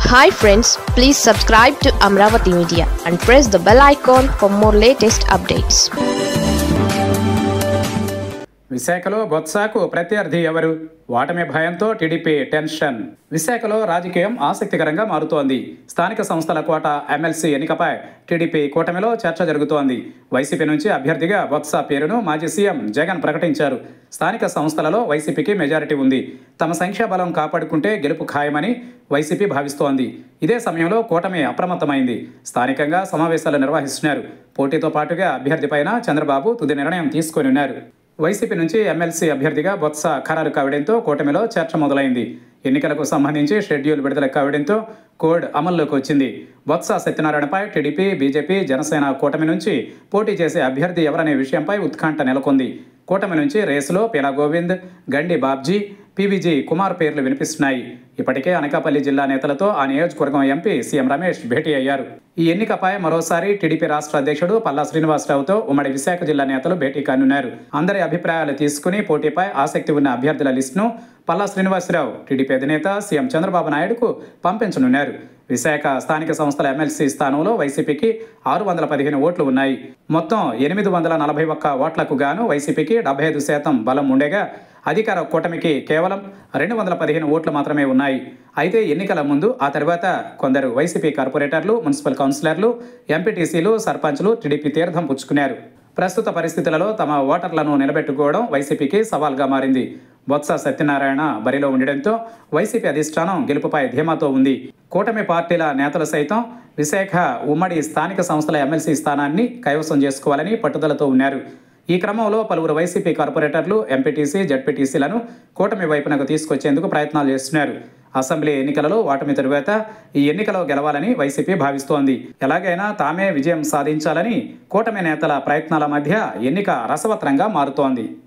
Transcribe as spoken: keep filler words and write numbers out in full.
Hi friends, please subscribe to Amravati Media and press the bell icon for more latest updates. విశాఖలో బొత్సాకు ప్రత్యర్థి ఎవరు? వాటమి భయంతో TDP tension. విశాఖలో రాజకీయం ఆసక్తికరంగా మారుతోంది. స్థానిక సంస్థల కోట ఎమ్మెల్సీ ఎన్నికపై టీడీపీ కూటమిలో చర్చ జరుగుతోంది. వైసీపీ నుంచి అభ్యర్థిగా బొత్స పేరును మాజీ సీఎం జగన్ ప్రకటించారు. స్థానిక సంస్థలలో వైసీపీకి మెజారిటీ ఉంది. తమ సంఖ్యాబలం కాపాడుకుంటే గెలుపు ఖాయమని వైసీపీ భావిస్తోంది. ఇదే సమయంలో కూటమి అప్రమత్తమైంది. స్థానికంగా సమావేశాలు నిర్వహిస్తున్నారు. పోటీతో పాటుగా అభ్యర్థిపైన చంద్రబాబు తుది నిర్ణయం తీసుకొని ఉన్నారు. వైసీపీ నుంచి ఎమ్మెల్సీ అభ్యర్థిగా బొత్స ఖరారు కావడంతో కూటమిలో చర్చ మొదలైంది. ఎన్నికలకు సంబంధించి షెడ్యూల్ విడుదల కావడంతో కోడ్ అమల్లోకి వచ్చింది. బొత్స సత్యనారాయణపై టీడీపీ, బీజేపీ, జనసేన కూటమి నుంచి పోటీ చేసే అభ్యర్థి ఎవరనే విషయంపై ఉత్కంఠ నెలకొంది. కూటమి నుంచి రేసులో పీలా గోవింద్, గండి బాబ్జీ, పీవీజీ కుమార్ పేర్లు వినిపిస్తున్నాయి. ఇప్పటికే అనకాపల్లి జిల్లా నేతలతో ఆ నియోజకవర్గం ఎంపీ సీఎం రమేష్ భేటీ అయ్యారు. ఈ ఎన్నికపై మరోసారి టీడీపీ రాష్ట్ర అధ్యక్షుడు పల్లా శ్రీనివాసరావుతో ఉమ్మడి విశాఖ జిల్లా నేతలు భేటీ కానున్నారు. అందరి అభిప్రాయాలు తీసుకుని పోటీపై ఆసక్తి ఉన్న అభ్యర్థుల లిస్టును పల్లా శ్రీనివాసరావు టీడీపీ అధినేత సీఎం చంద్రబాబు నాయుడుకు పంపించనున్నారు. విశాఖ స్థానిక సంస్థల ఎమ్మెల్సీ స్థానంలో వైసీపీకి ఆరు వందల పదిహేను ఓట్లు ఉన్నాయి. మొత్తం ఎనిమిది వందల నలభై ఒక్క ఓట్లకు గాను వైసీపీకి డెబ్బై ఐదు శాతం బలం ఉండగా అధికార కూటమికి కేవలం రెండు వందల పదిహేను ఓట్లు మాత్రమే ఉన్నాయి. అయితే ఎన్నికల ముందు ఆ తర్వాత కొందరు వైసీపీ కార్పొరేటర్లు, మున్సిపల్ కౌన్సిలర్లు, ఎంపీటీసీలు, సర్పంచ్లు టీడీపీ తీర్థం పుచ్చుకున్నారు. ప్రస్తుత పరిస్థితులలో తమ ఓటర్లను నిలబెట్టుకోవడం వైసీపీకి సవాల్గా మారింది. బొత్స సత్యనారాయణ బరిలో ఉండడంతో వైసీపీ అధిష్టానం గెలుపుపై ధీమాతో ఉంది. కూటమి పార్టీల నేతలు సైతం విశాఖ ఉమ్మడి స్థానిక సంస్థల ఎమ్మెల్సీ స్థానాన్ని కైవసం చేసుకోవాలని పట్టుదలతో ఉన్నారు. ఈ క్రమంలో పలువురు వైసీపీ కార్పొరేటర్లు, ఎంపీటీసీ, జడ్పీటీసీలను కూటమి వైపునకు తీసుకొచ్చేందుకు ప్రయత్నాలు చేస్తున్నారు. అసెంబ్లీ ఎన్నికలలో ఓటమి తరువాత ఈ ఎన్నికలో గెలవాలని వైసీపీ భావిస్తోంది. ఎలాగైనా తామే విజయం సాధించాలని కూటమి నేతల ప్రయత్నాల మధ్య ఎన్నిక రసవత్రంగా మారుతోంది.